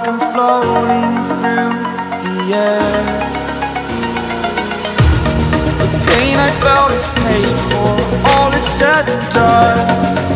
I'm floating through the air. The pain I felt is paid for, all is said and done.